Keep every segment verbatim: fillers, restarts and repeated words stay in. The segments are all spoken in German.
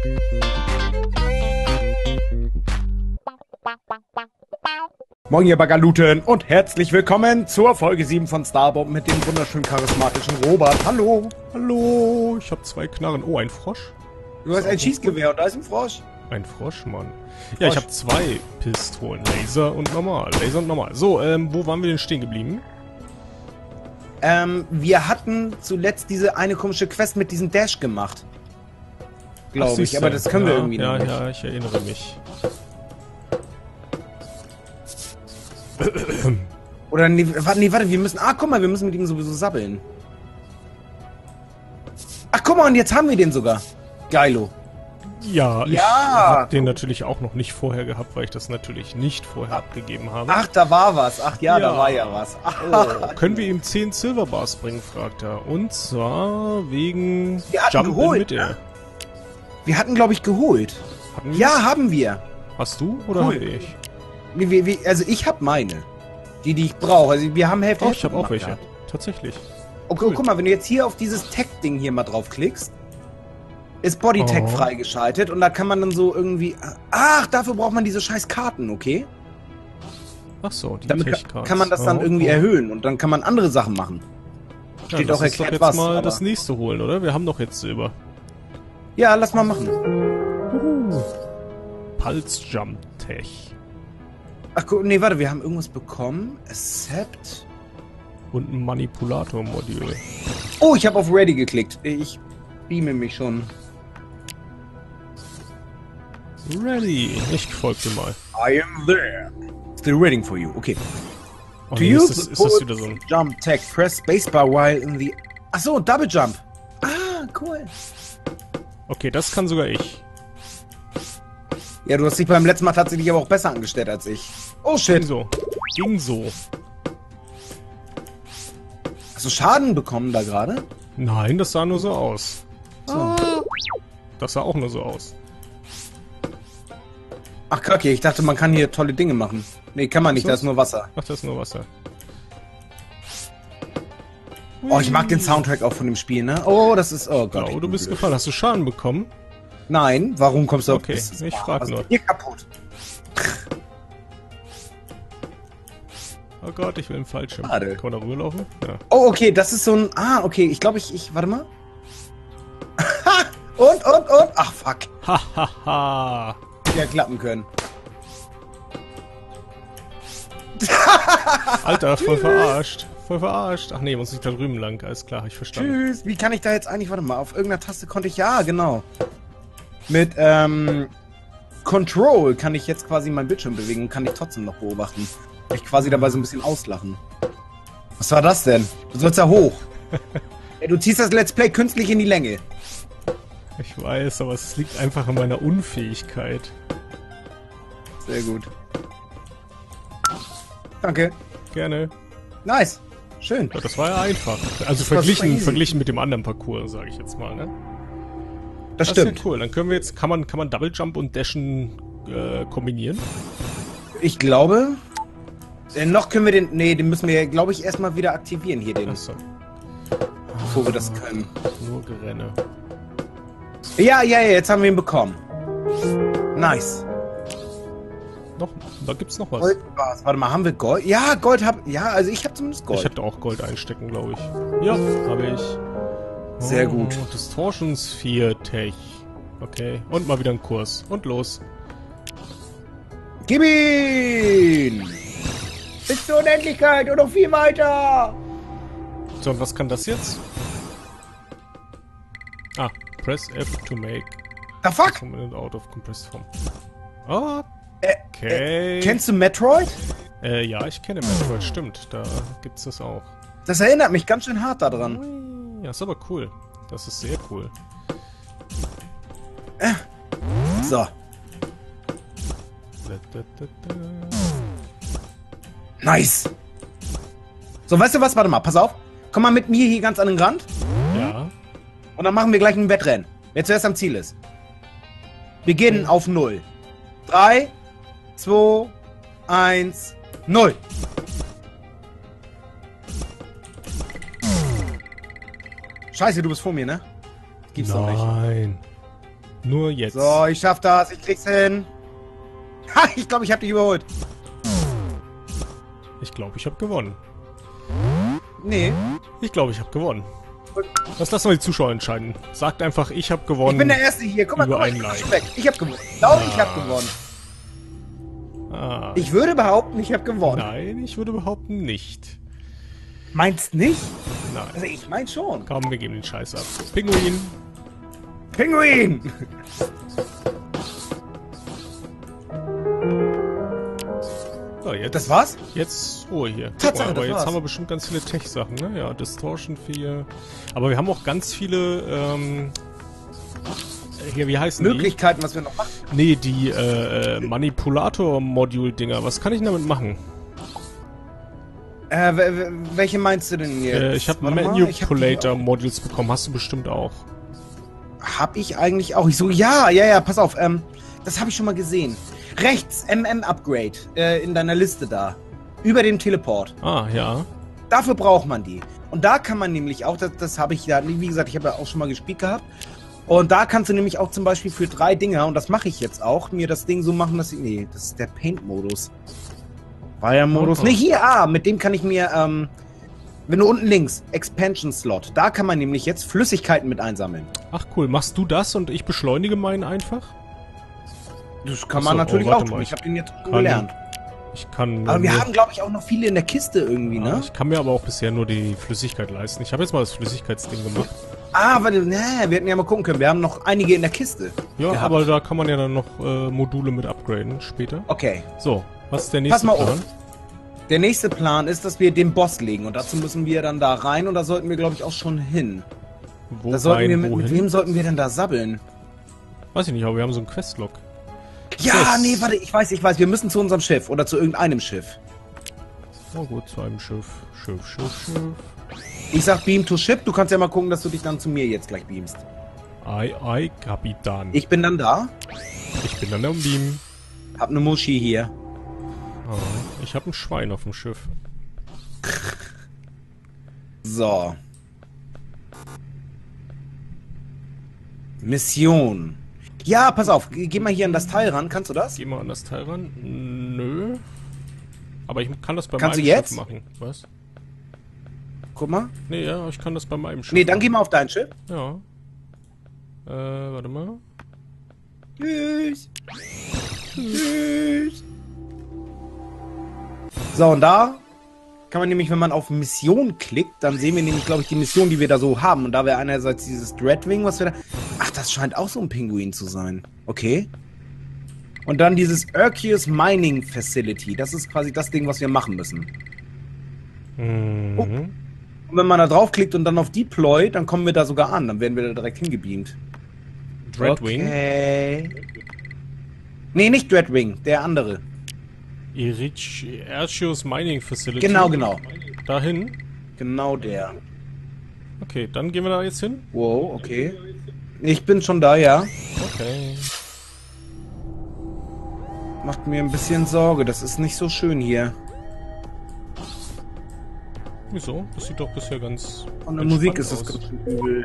Moin ihr Bagaluten und herzlich willkommen zur Folge sieben von Starbomb mit dem wunderschön charismatischen Robert. Hallo. Hallo, ich habe zwei Knarren. Oh, ein Frosch? Du hast ein Schießgewehr und da ist ein Frosch. Ein Frosch, Mann. Ja, ich habe zwei Pistolen. Laser und normal. Laser und normal. So, ähm, wo waren wir denn stehen geblieben? Ähm, wir hatten zuletzt diese eine komische Quest mit diesem Dash gemacht. Glaube ich, aber das können ja, wir irgendwie ja, noch nicht. Ja, ich erinnere mich. Oder nee, warte, nee, warte, wir müssen... Ah, guck mal, wir müssen mit ihm sowieso sabbeln. Ach, guck mal, und jetzt haben wir den sogar. Geilo. Ja, ich Ja. habe den natürlich auch noch nicht vorher gehabt, weil ich das natürlich nicht vorher abgegeben habe. Ach, da war was. Ach ja, Ja. da war ja was. Oh, können wir ihm zehn Silverbars bringen, fragt er. Und zwar wegen Wir hatten Jump in geholt, Midair. ne? Wir hatten, glaube ich, geholt. Hatten wir's? Ja, haben wir. Hast du oder Cool. habe ich? Nee, wir, wir, also ich habe meine. Die, die ich brauche. Also wir haben Hälfte. Oh, Hälfte ich habe auch gemacht welche. gehabt. Tatsächlich. Okay, Cool. guck mal, wenn du jetzt hier auf dieses Tech-Ding hier mal draufklickst, ist Bodytech Oh. freigeschaltet und da kann man dann so irgendwie... Ach, dafür braucht man diese scheiß Karten, okay? Ach so, die Damit Tech-Cards. kann, kann man das dann Oh, irgendwie oh. erhöhen und dann kann man andere Sachen machen. Ja, Steht lass auch uns doch erklärt jetzt was, mal aber- das nächste holen, oder? Wir haben doch jetzt Silber. Ja, lass mal machen. Pulse Jump Tech. Ach, guck, nee, warte, wir haben irgendwas bekommen. Accept. Und ein Manipulator-Modul. Oh, ich habe auf Ready geklickt. Ich beame mich schon. Ready. Ich folge dir mal. I am there. Still waiting for you. Okay. Oh, To nee, use ist, das, the ist das pulse wieder so ein... Jump Tech, press Spacebar while in the... Ach so, Double Jump. Ah, cool. Okay, das kann sogar ich. Ja, du hast dich beim letzten Mal tatsächlich aber auch besser angestellt als ich. Oh, Ging shit. so. Ging so. Hast du Schaden bekommen da gerade? Nein, das sah nur so aus. So. Das sah auch nur so aus. Ach, kacke, ich dachte, man kann hier tolle Dinge machen. Nee, kann man nicht, So. da ist nur Wasser. Ach, das ist nur Wasser. Oh, ich mag den Soundtrack auch von dem Spiel, ne? Oh, das ist... Oh Gott. Oh, ich du bin bist blöd. gefallen. Hast du Schaden bekommen? Nein, warum kommst du auf... Okay, Das ist- ich frag was nur. ist hier kaputt? Oh Gott, ich will einen Fallschirm. Schade. Kann man da rüberlaufen? Ja. Oh, okay, das ist so ein... Ah, okay, ich glaube, ich... ich warte mal. und, und, und... Ach, fuck. Hahaha. Ja, klappen können. Alter, voll verarscht. Voll verarscht. Ach nee, muss ich da drüben lang. Alles klar, hab ich verstanden. Tschüss. Wie kann ich da jetzt eigentlich... Warte mal, auf irgendeiner Taste konnte ich... Ja, genau. Mit, ähm... Control kann ich jetzt quasi meinen Bildschirm bewegen und kann ich trotzdem noch beobachten. Ich quasi dabei so ein bisschen auslachen. Was war das denn? Du sollst ja hoch. Ey, du ziehst das Let's Play künstlich in die Länge. Ich weiß, aber es liegt einfach an meiner Unfähigkeit. Sehr gut. Danke. Gerne. Nice. Schön. Ja, das war ja einfach. Also Das war verglichen, easy. verglichen mit dem anderen Parcours, sage ich jetzt mal, ne? Das Das stimmt. ist ja cool. Dann können wir jetzt, kann man, kann man Double Jump und Dashen äh, kombinieren? Ich glaube... Äh, noch können wir den... Nee, den müssen wir, glaube ich, erstmal wieder aktivieren hier, den, Achso, bevor wir das können. nur Gerenne. Ja, ja, ja, jetzt haben wir ihn bekommen. Nice. Noch, da gibt's noch was. Gold war's. Warte mal, haben wir Gold? Ja, Gold hab... Ja, also ich habe zumindest Gold. Ich hätte auch Gold einstecken, glaube ich. Ja, habe ich. Sehr Oh, gut. Distortion Sphere Tech. Okay, und mal wieder ein Kurs. Und los. Gib ihn! Bis zur Unendlichkeit und noch viel weiter! So, und was kann das jetzt? Ah, press F to make The fuck? component out of compressed form. Äh, Okay. äh, kennst du Metroid? Äh, ja, ich kenne Metroid, stimmt. Da gibt's das auch. Das erinnert mich ganz schön hart daran. Ui, ja, ist aber cool. Das ist sehr cool. So. Da, da, da, da. Nice. So, weißt du was? Warte mal, pass auf. Komm mal mit mir hier ganz an den Rand. Ja. Und dann machen wir gleich ein Wettrennen. Wer zuerst am Ziel ist. Beginnen auf null. drei, zwei, eins, null. Scheiße, du bist vor mir, ne? Gibt's doch nicht. Nein. Nur jetzt. So, ich schaff das. Ich krieg's hin. Ha, ich glaube, ich hab dich überholt. Ich glaube, ich habe gewonnen. Nee. Ich glaube, ich habe gewonnen. Das lassen wir die Zuschauer entscheiden. Sagt einfach, ich habe gewonnen. Ich bin der Erste hier. Guck mal, guck mal, ich bin schon weg. Ich habe gewonnen. Ich glaube, Ah. ich habe gewonnen. Ah, Ich würde behaupten, ich habe gewonnen. nein, ich würde behaupten nicht. Meinst nicht? Nein. Also ich mein schon. Komm, wir geben den Scheiß ab. Pinguin. Pinguin! So, jetzt. Das war's? Jetzt Ruhe hier. Guck Tatsache, mal, aber das jetzt war's. haben wir bestimmt ganz viele Tech-Sachen, ne? Ja, Distortion vier. Aber wir haben auch ganz viele, ähm... Hier, wie heißen Möglichkeiten, was wir noch machen. die? Nee, die, äh, äh, Manipulator-Module-Dinger. Was kann ich denn damit machen? Äh, w- w- welche meinst du denn jetzt? Äh, ich habe Warte mal, ich hab die Manipulator-Modules bekommen. Hast du bestimmt auch. auch- Hab ich eigentlich auch. Ich so, ja, ja, ja, pass auf. Ähm, das habe ich schon mal gesehen. Rechts, M M-Upgrade, äh, in deiner Liste da. Über dem Teleport. Ah, ja. Dafür braucht man die. Und da kann man nämlich auch, das, das habe ich ja, wie gesagt, ich habe ja auch schon mal gespielt gehabt. Und da kannst du nämlich auch zum Beispiel für drei Dinger, und das mache ich jetzt auch, mir das Ding so machen, dass ich, nee, das ist der Paint-Modus. Fire-Modus. Oh. Nee, hier, ah, mit dem kann ich mir, ähm, wenn du unten links, Expansion-Slot, da kann man nämlich jetzt Flüssigkeiten mit einsammeln. Ach cool, machst du das und ich beschleunige meinen einfach? Das kann Achso, man natürlich oh, warte auch tun. mal, Ich habe den jetzt kann- gelernt. Ich kann... Aber wir nur- haben, glaube ich, auch noch viele in der Kiste irgendwie, Ah, ne? ich kann mir aber auch bisher nur die Flüssigkeit leisten. Ich habe jetzt mal das Flüssigkeitsding gemacht. Ah, warte, ne, wir hätten ja mal gucken können. Wir haben noch einige in der Kiste. Ja, gehabt. aber da kann man ja dann noch äh, Module mit upgraden später. Okay. So, was ist der nächste Pass mal Plan? auf. Der nächste Plan ist, dass wir den Boss legen. Und dazu müssen wir dann da rein. Und da sollten wir, glaube ich, auch schon hin. Wo Da sollten rein, wir mit, wohin? mit wem sollten wir denn da sabbeln? Weiß ich nicht, aber wir haben so einen Questlog. Ja, Yes. nee, warte, ich weiß, ich weiß. Wir müssen zu unserem Schiff. Oder zu irgendeinem Schiff. Oh gut, zu einem Schiff. Schiff, Schiff, Schiff. Ich sag Beam to Ship. Du kannst ja mal gucken, dass du dich dann zu mir jetzt gleich beamst. Ei, ei, Kapitan. Ich bin dann da. Ich bin dann am Beam. Hab ne Muschi hier. Ah, ich habe ein Schwein auf dem Schiff. So. Mission. Ja, pass auf. Geh geh mal hier an das Teil ran. Kannst du das? Geh mal an das Teil ran. Nö. Aber ich kann das bei Kannst meinem du jetzt? Schiff machen. Was? Guck mal. Nee, ja, ich kann das bei meinem Schiff Nee, dann machen. geh mal auf dein Schiff. Ja. Äh, warte mal. Tschüss. Tschüss. So, und da kann man nämlich, wenn man auf Mission klickt, dann sehen wir nämlich, glaube ich, die Mission, die wir da so haben. Und da wäre einerseits dieses Dreadwing, was wir da... Ach, das scheint auch so ein Pinguin zu sein. Okay. Und dann dieses Urkius Mining Facility. Das ist quasi das Ding, was wir machen müssen. Mhm. Oh. Und wenn man da draufklickt und dann auf Deploy, dann kommen wir da sogar an. Dann werden wir da direkt hingebeamt. Dreadwing. Okay. Nee, nicht Dreadwing, der andere. Erchius Mining Facility. Genau, genau. Dahin. Genau der. Okay, dann gehen wir da jetzt hin. Wow, okay. Ich bin schon da, ja. Okay. Macht mir ein bisschen Sorge, das ist nicht so schön hier. Wieso? Das sieht doch bisher ganz. Von der entspannt Musik ist es aus. ganz schön übel.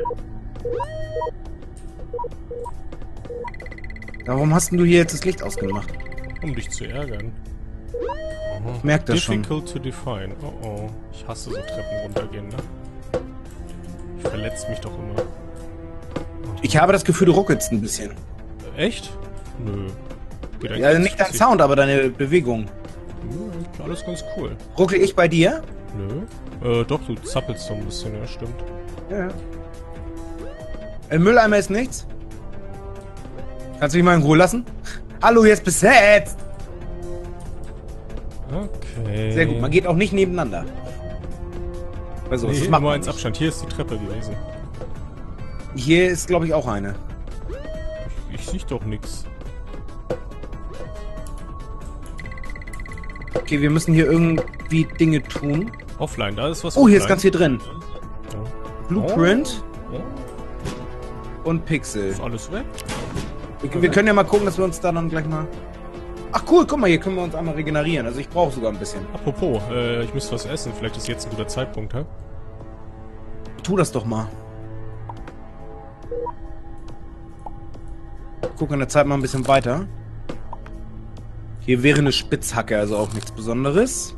Warum hast denn du hier jetzt das Licht ausgemacht? Um dich zu ärgern. Aha. Ich merk das schon. Difficult to define. Oh oh. Ich hasse so Treppen runtergehen, ne? Ich verletze mich doch immer. Ich habe das Gefühl, du ruckelst ein bisschen. Echt? Nö. Geht eigentlich Ja, ganz nicht dein flüssig. Sound, aber deine Bewegung. Nö, eigentlich alles ganz cool. Ruckel ich bei dir? Nö. Äh, doch, du zappelst so ein bisschen, ja, stimmt. Ja. Im Mülleimer ist nichts. Kannst du mich mal in Ruhe lassen? Hallo, hier ist besetzt! Okay. Sehr gut, man geht auch nicht nebeneinander. Also, Nee, das macht nur man eins nicht. Abstand. Hier ist die Treppe gewesen. Hier ist, glaube ich, auch eine. Ich, ich sehe doch nix. Okay, wir müssen hier irgendwie Dinge tun. Offline, da ist was Oh, hier ist offline. ganz viel drin. Oh. Blueprint Oh, und Pixel. ist alles weg? Wir, wir können ja mal gucken, dass wir uns da dann gleich mal... Ach cool, guck mal, hier können wir uns einmal regenerieren. Also ich brauche sogar ein bisschen. Apropos, äh, ich müsste was essen. Vielleicht ist jetzt ein guter Zeitpunkt, hä? Tu das doch mal. Ich gucke in der Zeit mal ein bisschen weiter. Hier wäre eine Spitzhacke, also auch nichts Besonderes.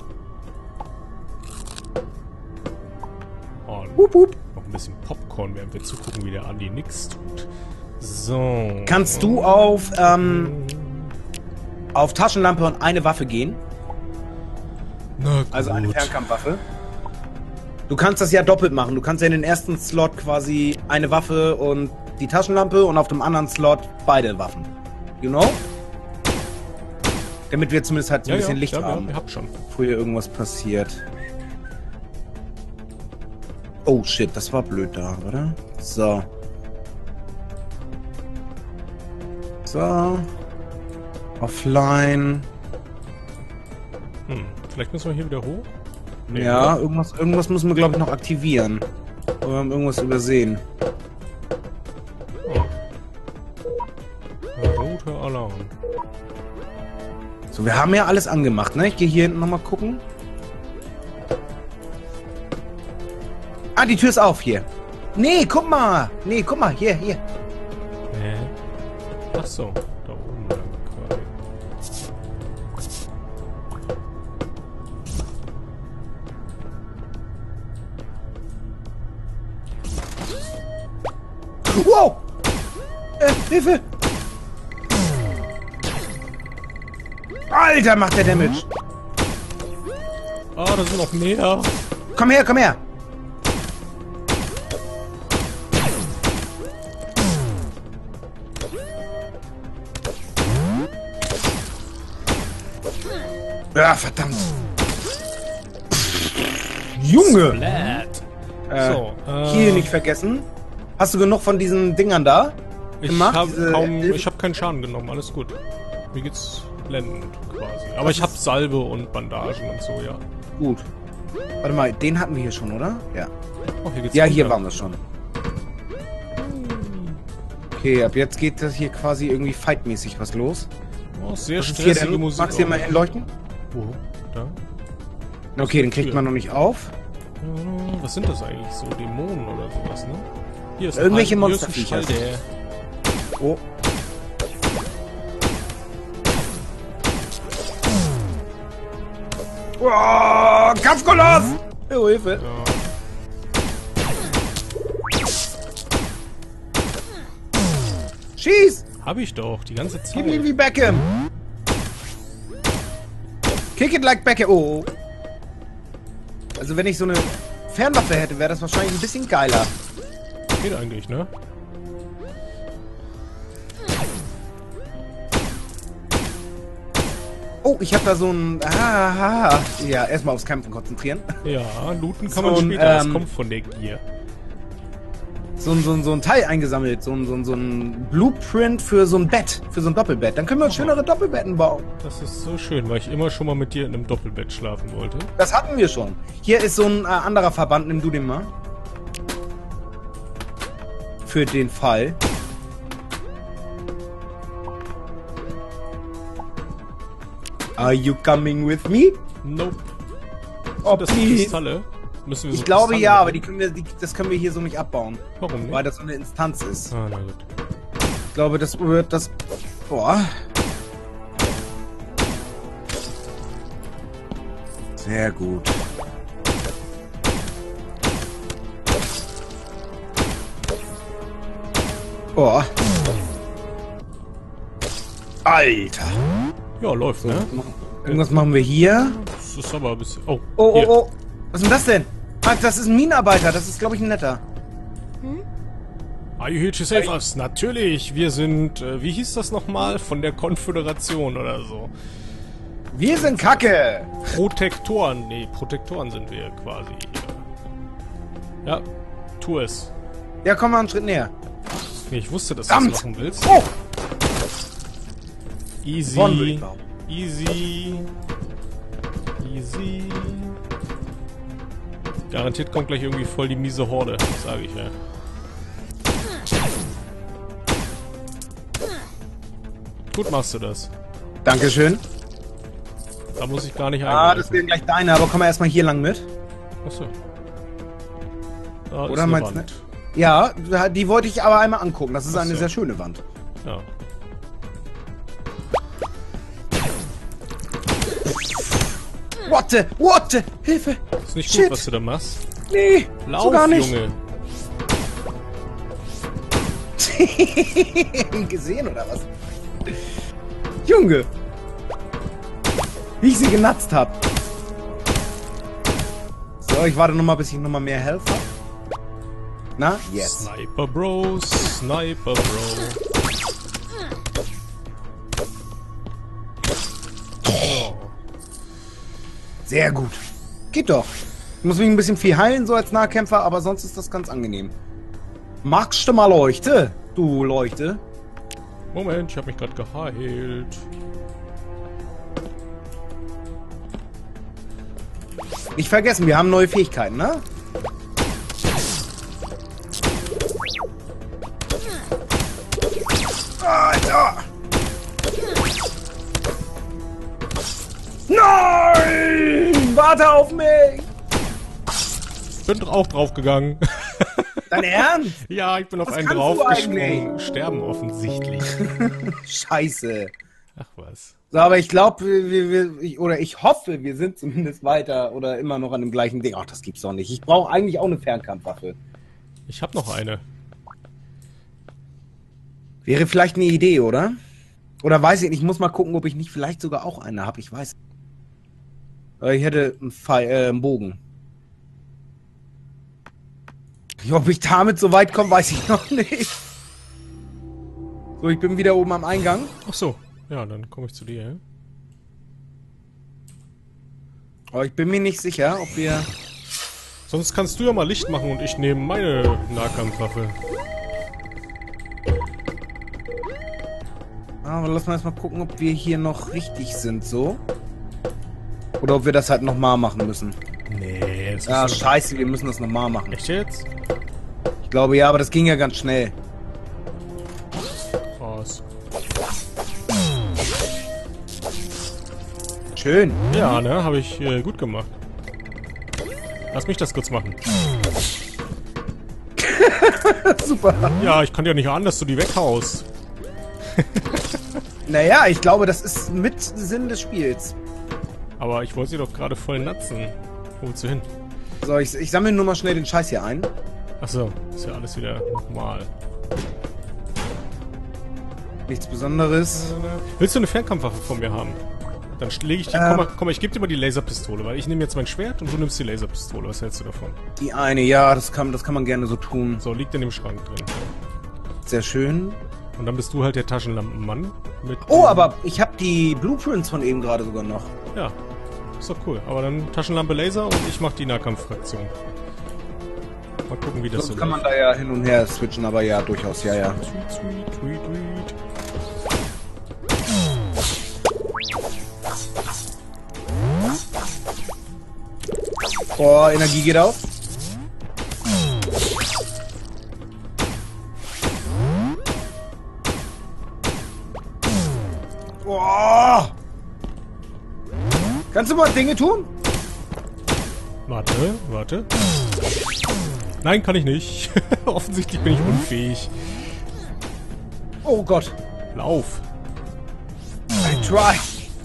Oh, Wup, wup. noch ein bisschen Popcorn, während wir zugucken, wie der Andi nix tut. So. Kannst du auf, ähm, auf Taschenlampe und eine Waffe gehen? Na gut. Also eine Fernkampfwaffe. Du kannst das ja doppelt machen. Du kannst ja in den ersten Slot quasi eine Waffe und die Taschenlampe und auf dem anderen Slot beide Waffen. You know? Damit wir zumindest halt so ein Ja, bisschen ja, Licht ja, haben. Ja, ihr habt schon. Bevor hier irgendwas passiert. Oh shit, das war blöd da, oder? So. So. Offline. Hm. Vielleicht müssen wir hier wieder hoch? Nee, Ja, oder? irgendwas, irgendwas müssen wir, glaube ich, noch aktivieren. Aber wir haben irgendwas übersehen. Roter Alarm. So, wir haben ja alles angemacht, ne? Ich gehe hier hinten nochmal gucken. Ah, die Tür ist auf hier. Nee, guck mal. Nee, guck mal. Hier, hier. Hä? Ach so, da oben lang quasi. Wow! Äh, Hilfe! Alter, macht der Damage. Ah, da sind noch mehr. Komm her, komm her. Ja, verdammt. Junge! Splat. Äh, So, äh, Hier nicht vergessen. Hast du genug von diesen Dingern da? Ich gemacht, habe diese kaum, Hilfe- ich habe keinen Schaden genommen, alles gut. Mir geht's blendend quasi. Aber ich habe Salbe und Bandagen und so, ja. Gut. Warte mal, den hatten wir hier schon, oder? Ja. Oh, hier geht's Ja, hier runter. waren wir schon. Okay, ab jetzt geht das hier quasi irgendwie fightmäßig was los. Oh, sehr Was ist hier stressige denn? Musik. Magst du hier mal hinleuchten? Wo? Da? Okay, den kriegt Tür. man noch nicht auf. Äh, Was sind das eigentlich? So Dämonen oder sowas, ne? Hier ist Irgendwelche ein, hier ist ein Monsterviecher. Schall, der- Oh. Oh, Kampfkoloss! Oh, Hilfe. Ja. Schieß! Hab ich doch, die ganze Zeit. Gib ihn wie Beckham! Kick it like Beckham! Oh. Also wenn ich so eine Fernwaffe hätte, wäre das wahrscheinlich ein bisschen geiler. Geht eigentlich, ne? Oh, ich habe da so ein... Ah, ah, ja, erstmal aufs Kämpfen konzentrieren. Ja, looten So kann man ein, später, das ähm, kommt von der Gier. So ein, so, ein, so ein Teil eingesammelt. So ein, so, ein, so ein Blueprint für so ein Bett. Für so ein Doppelbett. Dann können wir uns schönere Doppelbetten bauen. Das ist so schön, weil ich immer schon mal mit dir in einem Doppelbett schlafen wollte. Das hatten wir schon. Hier ist so ein äh, anderer Verband. Nimm du den mal. Für den Fall. Are you coming with me? Nope. Oh, Das please. Kristalle. Müssen wir so Ich glaube Kristalle ja, machen? aber die können wir, die, das können wir hier so nicht abbauen. Warum nicht? Weil das so eine Instanz ist. Ah, na gut. Ich glaube, das wird das... Boah. Sehr gut. Boah. Alter. Ja, läuft, ne? Irgendwas machen wir hier. Das ist aber ein bisschen... Oh, Oh, oh, hier. oh. Was ist denn das denn? Ah, das ist ein Minenarbeiter. Das ist, glaube ich, ein netter. Are you here to save us? Natürlich, wir sind, äh, wie hieß das nochmal? Von der Konföderation oder so. Wir sind Kacke. Protektoren, nee, Protektoren sind wir quasi hier. Ja, tu es. Ja, komm mal einen Schritt näher. Nee, ich wusste, dass du das Verdammt. machen willst. Oh! Easy, Von würde ich behaupten. easy, easy. Garantiert kommt gleich irgendwie voll die miese Horde, sage ich ja. Gut machst du das. Dankeschön. Da muss ich gar nicht Ah, eingreifen. das wären gleich deine, aber komm mal erstmal hier lang mit. Achso. Da Oder ist eine meinst du Wand. nicht? Ja, die wollte ich aber einmal angucken. Das ist Ach eine so. sehr schöne Wand. Ja. What the? What the? Hilfe! Ist nicht Shit. gut, was du da machst. Nee, Lauf, so gar nicht. Junge. Gesehen oder was? Junge! Wie ich sie genatzt hab. So, ich warte noch mal, bis ich noch mal mehr Health hab. Na? Yes. Sniper Bro, Sniper Bro. Oh. Sehr gut. Geht doch. Ich muss mich ein bisschen viel heilen, so als Nahkämpfer, aber sonst ist das ganz angenehm. Magst du mal Leuchte? Du Leuchte. Moment, ich habe mich gerade geheilt. Nicht vergessen, wir haben neue Fähigkeiten, ne? Alter! Nein! Warte auf mich! Bin auch draufgegangen. Dein Ernst? Ja, ich bin auf Was einen kannst du draufgesprungen. Sterben offensichtlich. Scheiße. Ach was. So, aber ich glaube, wir, wir, ich, oder ich hoffe, wir sind zumindest weiter oder immer noch an dem gleichen Ding. Ach, das gibt's doch nicht. Ich brauche eigentlich auch eine Fernkampfwaffe. Ich habe noch eine. Wäre vielleicht eine Idee, oder? Oder weiß ich nicht. Ich muss mal gucken, ob ich nicht vielleicht sogar auch eine habe. Ich weiß. Aber ich hätte einen, Pfeil, äh, einen Bogen. Ob ich damit so weit komme, weiß ich noch nicht. So, ich bin wieder oben am Eingang. Ach so. Ja, dann komme ich zu dir. Ja? Aber ich bin mir nicht sicher, ob wir... Sonst kannst du ja mal Licht machen und ich nehme meine Nahkampfwaffe. Aber lass mal erstmal gucken, ob wir hier noch richtig sind, so. Oder ob wir das halt nochmal machen müssen. Nee, das Ja, ist scheiße, wir müssen das nochmal machen. Echt jetzt? Ich glaube, ja, aber das ging ja ganz schnell. Was? Schön. Ja, ne, habe ich äh, gut gemacht. Lass mich das kurz machen. Super. Ja, ich kann ja nicht ahnen, dass du die weghaust. Naja, ich glaube, das ist mit Sinn des Spiels. Aber ich wollte sie doch gerade voll natzen. Wo willst du hin? So, ich, ich sammle nur mal schnell den Scheiß hier ein. Achso, ist ja alles wieder normal. Nichts Besonderes. Willst du eine Fernkampfwaffe von mir haben? Dann lege ich die. Ähm. Komm, mal, komm mal, ich gebe dir mal die Laserpistole, weil ich nehme jetzt mein Schwert und du nimmst die Laserpistole. Was hältst du davon? Die eine, ja, das kann, das kann man gerne so tun. So, liegt in dem Schrank drin. Sehr schön. Und dann bist du halt der Taschenlampenmann. Mit Oh, dem- aber ich habe die Blueprints von eben gerade sogar noch. Ja, ist doch cool. Aber dann Taschenlampe Laser und ich mach die Nahkampffraktion. Mal gucken, wie das Sonst so kann man läuft. da ja hin und her switchen, aber ja, durchaus, ja, ja. Sweet, sweet, sweet, sweet. Oh, Energie geht auf. Oh. Kannst du mal Dinge tun? Warte, warte. Nein, kann ich nicht. Offensichtlich bin ich unfähig. Oh Gott. Lauf. I try.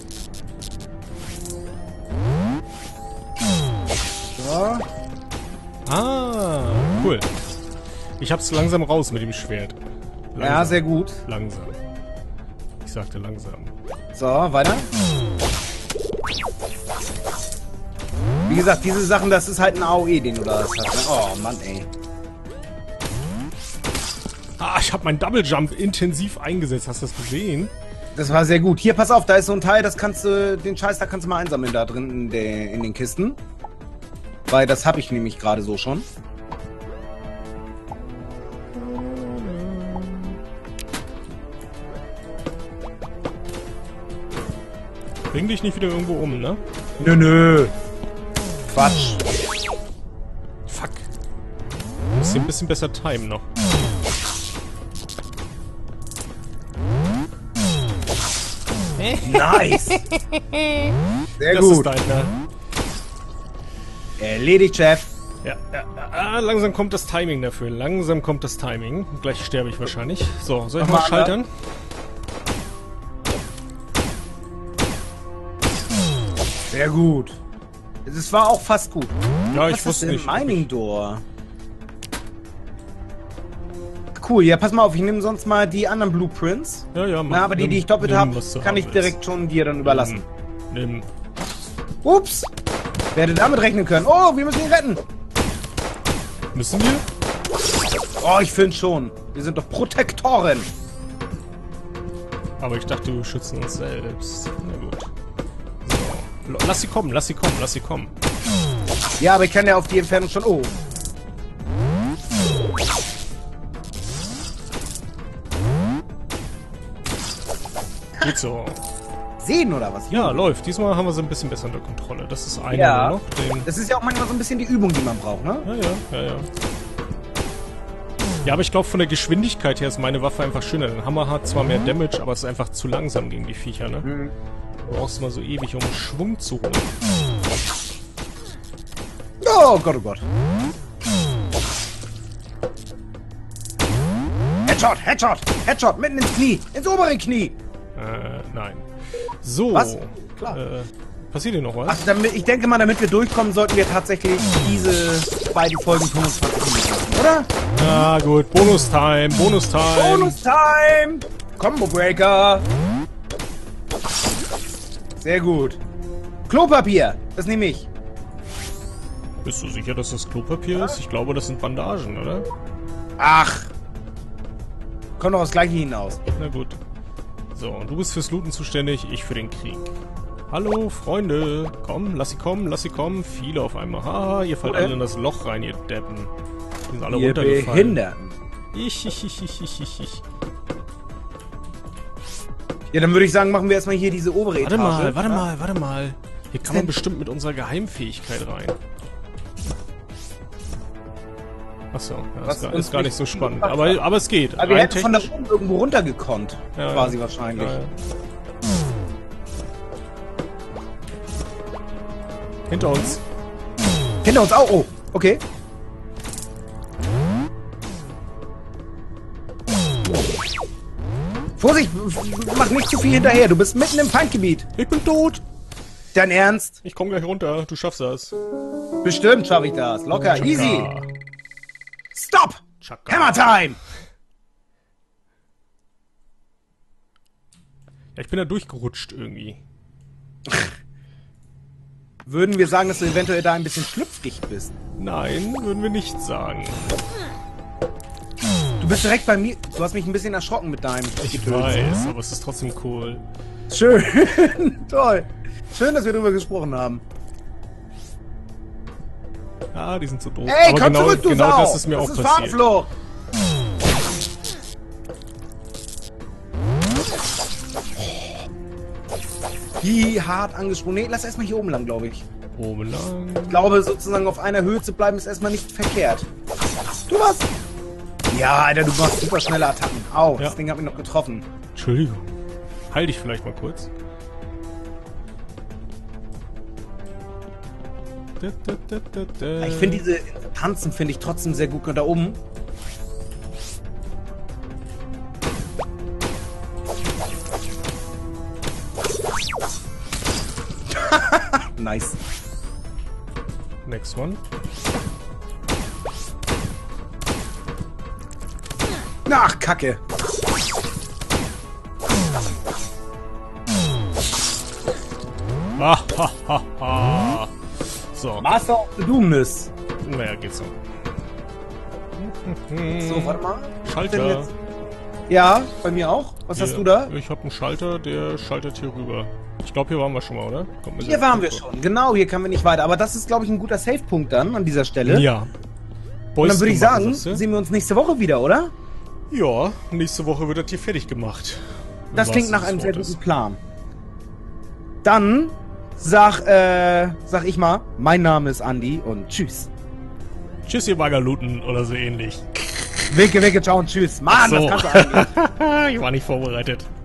So. Ah, cool. Ich hab's langsam raus mit dem Schwert. Langsam. Ja, sehr gut. Langsam. Ich sagte langsam. So, weiter. Wie gesagt, diese Sachen, das ist halt ein A O E, den du da hast. Ne? Oh Mann, ey. Ah, ich habe meinen Double Jump intensiv eingesetzt. Hast du das gesehen? Das war sehr gut. Hier, pass auf, da ist so ein Teil, das kannst du, den Scheiß, da kannst du mal einsammeln da drin in, der, in den Kisten. Weil das habe ich nämlich gerade so schon. Bring dich nicht wieder irgendwo um, ne? Nö, nö. Quatsch. Fuck. Du musst hier ein bisschen besser timen noch. Nice. Sehr Das gut. ist deiner. Erledigt, Chef. Ja, ja, ja, langsam kommt das Timing dafür. Langsam kommt das Timing. Gleich sterbe ich wahrscheinlich. So, soll ich Mach mal mal, schaltern? Sehr gut. Es war auch fast gut. Ja, ich Was wusste ist nicht. denn Mining Door? Cool, ja, pass mal auf, ich nehme sonst mal die anderen Blueprints. Ja, ja, mach. Na, aber die, nimm, die ich doppelt nimm, habe, was du kann haben ich willst. direkt schon dir dann überlassen. Nimm. nimm. Ups! Wer hätte damit rechnen können? Oh, wir müssen ihn retten! Müssen wir? Oh, ich finde schon. Wir sind doch Protektoren. Aber ich dachte, wir schützen uns selbst. Na gut. So. Lass sie kommen, lass sie kommen, lass sie kommen. Ja, aber ich kann ja auf die Entfernung schon... Oh. Geht so. Sehen oder was? Ja, läuft. Diesmal haben wir sie ein bisschen besser unter Kontrolle. Das ist einer Ja. nur noch. Den Das ist ja auch manchmal so ein bisschen die Übung, die man braucht, ne? ja, ja, ja, ja. Ja, aber ich glaube, von der Geschwindigkeit her ist meine Waffe einfach schöner. Der Hammer hat zwar mehr Damage, aber es ist einfach zu langsam gegen die Viecher, ne? Mhm. Du brauchst mal so ewig, um Schwung zu holen. Oh Gott, oh Gott. Headshot, Headshot, Headshot, mitten ins Knie, ins obere Knie. Äh, nein. So. Was? Klar. Äh, passiert hier noch was? Ach, damit, ich denke mal, damit wir durchkommen, sollten wir tatsächlich diese beiden Folgen fünfundzwanzig Minuten lassen, oder? Ah, gut. Bonus-Time, Bonus-Time. Bonus-Time! Combo Breaker! Sehr gut. Klopapier, das nehme ich. Bist du sicher, dass das Klopapier ist? Ich glaube, das sind Bandagen, oder? Ach. Kommt doch aufs Gleiche hinaus. Na gut. So, und du bist fürs Looten zuständig, ich für den Krieg. Hallo, Freunde. Komm, lass sie kommen, lass sie kommen. Viele auf einmal. Haha, ihr fallt Oder? alle in das Loch rein, ihr Deppen. Die sind alle Ihr runtergefallen. Behinderten. Ich, ich, ich, ich, ich, ich, ich. Ja, dann würde ich sagen, machen wir erstmal hier diese obere Warte Etage. mal, warte Ja? mal, warte mal. Hier kann man bestimmt mit unserer Geheimfähigkeit rein. Achso, ja, Was ist, gar, uns ist gar nicht so nicht spannend. gemacht Aber, hat. aber es geht. Aber wir Rein hätten von da technisch- oben irgendwo runtergekonnt. Ja, quasi ja. wahrscheinlich. Ja, ja. Hinter uns. Hinter uns auch. Oh, okay. Vorsicht, mach nicht zu viel hinterher. Du bist mitten im Feindgebiet. Ich bin tot. Dein Ernst? Ich komme gleich runter. Du schaffst das. Bestimmt schaffe ich das. Locker, Chaka. easy. Stop! Chaka. Hammer Time! Ja, ich bin da durchgerutscht irgendwie. Würden wir sagen, dass du eventuell da ein bisschen schlüpfrig bist? Nein, würden wir nicht sagen. Du bist direkt bei mir. Du hast mich ein bisschen erschrocken mit deinem Ich Getöse. weiß, aber es ist trotzdem cool. Schön. Toll. Schön, dass wir darüber gesprochen haben. Ah, die sind so doof. Ey, aber komm genau, zurück, du genau Sau! das ist mir das auch ist passiert. Fahrtflucht. Wie hart angesprungen. Nee, lass erstmal hier oben lang, glaube ich. Oben lang. Ich glaube, sozusagen auf einer Höhe zu bleiben, ist erstmal nicht verkehrt. Du was? Ja, Alter, du machst super schnelle Attacken. Au, Ja. das Ding hat mich noch getroffen. Entschuldigung. Heil dich vielleicht mal kurz. Da, da, da, da, da. Ich finde diese Tanzen finde ich trotzdem sehr gut. Und da oben. Nice. Next one. Ach, Kacke. Ah, ha, ha, ha. So. Master of the Doomness. Naja, geht so. So, warte mal. Schalter. Ja, bei mir auch. Was Hier. hast du da? Ich habe einen Schalter, der schaltet hier rüber. Ich glaube, hier waren wir schon mal, oder? Kommt mir Hier sehr waren wir bekannt schon. Genau, hier kamen wir nicht weiter. Aber das ist, glaube ich, ein guter Safe-Punkt dann an dieser Stelle. vor. Ja. Und Boys, dann würde ich du machst sagen, es, ja? sehen wir uns nächste Woche wieder, oder? Ja, nächste Woche wird das hier fertig gemacht. Im Das klingt wahrsten nach des einem sehr Wortes. guten Plan. Dann sag, äh, sag ich mal, mein Name ist Andi und tschüss. Tschüss, ihr Baggerluten oder so ähnlich. Winke, winke, ciao und tschüss. Mann, So. das kannst du eigentlich. Ich war nicht vorbereitet.